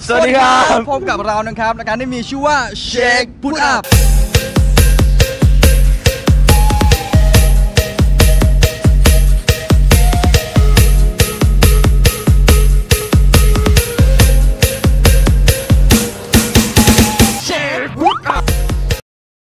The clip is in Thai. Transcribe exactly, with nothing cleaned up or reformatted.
สวัสดีครับพบกับเรานะครับรายการที่มีชื่อว่า Shake Put Up